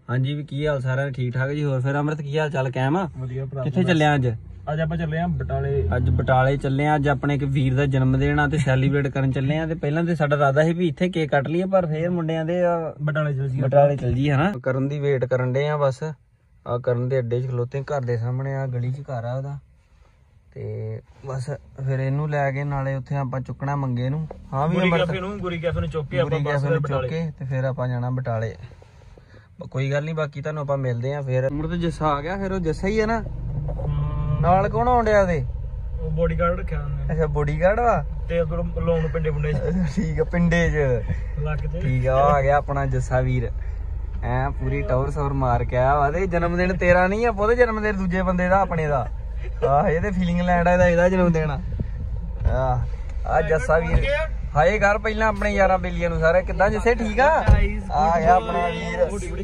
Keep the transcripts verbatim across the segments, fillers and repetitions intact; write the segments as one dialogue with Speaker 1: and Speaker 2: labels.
Speaker 1: हाँ जी भी की हाल सारा ठीक ठाक जी। होर फिर अमृत की हाल चाल कैम आ? कित्थे चले अज?
Speaker 2: अज आप चले बटाले।
Speaker 1: अज बटाले चले अज अपने एक वीर दा जन्म दिन आ ते सैलीब्रेट करन चले आ। ते पहलां ते साडा इरादा सी भी इत्थे केक कट लईए पर फिर मुंडियां दे
Speaker 2: बटाले चल जी
Speaker 1: बटाले चल जी है ना। करन दी वेट करन डे आ बस। आ करन दे अड्डे च खलोते घर दे सामने आ गली च घर आ ओदा ते बस फिर इनू लैके नाले उत्थे आपां चुकना मंगे नू। हां भी अमृत
Speaker 2: नू गुरी कैफे नू चुक के
Speaker 1: आपां बस चुक के ते फिर आपां जाना बटाले। कोई गल नहीं बाकी तुहानू आपां मिलदे आ फिर। मुड़ ते जस्सा आ गया फिर ओ जस्सा ही है ना नाल कौन आउण डया ओदे?
Speaker 2: ओ बॉडीगार्ड रखया उन्हें। अच्छा
Speaker 1: बॉडीगार्ड वा
Speaker 2: ते अगर लोन पिंडे पुंडे
Speaker 1: ठीक है पिंडे च
Speaker 2: लग ते
Speaker 1: ठीक है। आ गया अपना जस्सा वीर ऐ पूरी टौर सौर मार के आया वा। ते जन्मदिन तेरा नहीं है पुत जन्मदिन दूजे बंदे दा अपने दा। आह ये ते फीलिंग लैंड दा एदा जन्मदिन आ। आ जस्सा वीर हाय घर पहला अपने यारा बेलियां नु सारे किदां जस्से ठीक आ? आ गया अपना वीर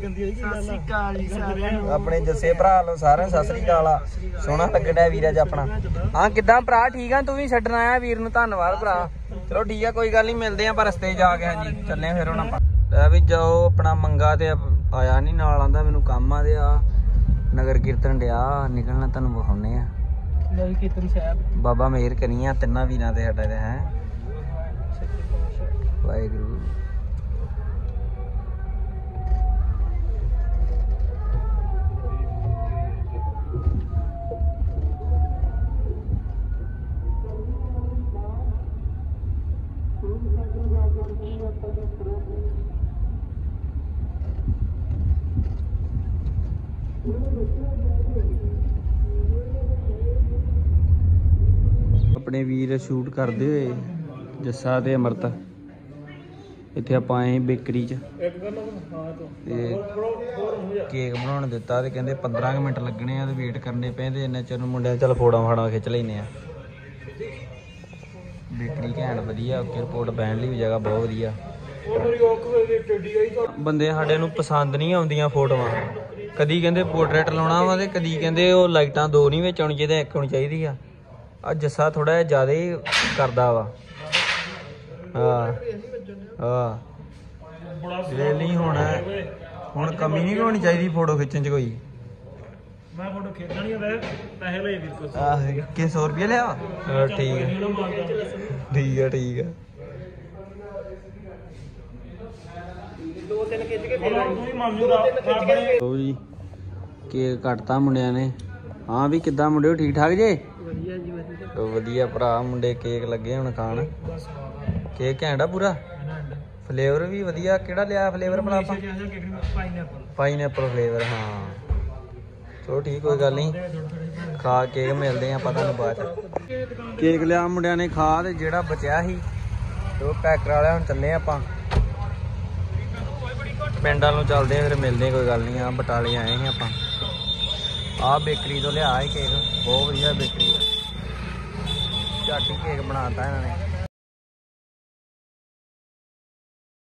Speaker 1: अपने जस्से भरा लो सारे सत श्री अकाल आ। सोहना लगन डया वीर अज अपना। हां किदां भरा ठीक आ? तू भी छड्डन आया वीर नु धन्नवाद भरा। चलो ठीक है कोई गल नहीं मिलदे आ पर रस्ते जाके। हां जी चले फिर हुण आपां ले भी जाओ अपना मंगा ते आया नहीं नाल आंदा मैनू काम आ ते आ नगर कीर्तन डया निकलना तुहानू विखाउने आ। नगर कीर्तन साहब बाबा मेहर करियां तिन्ना वीरां ते साडे ते हैं वाहिगुरू। अपने वीर शूट करते हुए जस्सा ते अमृत इत्थे आपां आए बेकरी च ते केक बनाउण दित्ता ते कहंदे पंद्रह मिनट लगने आ ते वेट करने पे ते इन्ने चिर मुंडे चल फोड़ा फाड़ा खिच लैने आ। बेकरी घैंट वधिया ओके रिपोर्ट बैन ली भी जगह बहुत वधिया। बंदे साडे नूं पसंद नहीं आउंदियां फोटोआं कदी कहंदे पोर्ट्रेट लाउणा वा ते कदी कहंदे ओह लाइटां दो नहीं विच आउणी चाहीदियां इक होनी चाहीदी आ। आ जस्सा थोड़ा ज्यादा ही करदा वा। हाँ हाँ नहीं हुण हुण कमी नहीं होनी चाहिए फोटो खिच्चण च कोई।
Speaker 2: मैं फोटो खिच्चना नहीं है पैसे ले वीर को।
Speaker 1: आह कि सौ रुपया लिया? ठीक है ठीक है ठीक है। जी केक कटता मुंडिया ने। हाँ भी किद्दां मुंडियो ठीक ठाक जे? वधिया भरा मुंडे केक लगे हुण खाण। केक घैंट आ पूरा फ्लेवर भी वधिया। केड़ा लिया फ्लेवर भला आपां? Pineapple flavour. हाँ चलो ठीक कोई गल नहीं खा केक मिलते हैं पता नहीं बाद। केक लिया मुंडिया ने खा ते जेड़ा बचा ही तो पैकर वाले हुण चले आपां पिंड वालों चलते फिर मिलते कोई गल नहीं। आ बटाले आए हैं आपां आ बेकरी तो लिया केक बहुत वधिया बेकरी झट ही केक बनाता इन्होंने।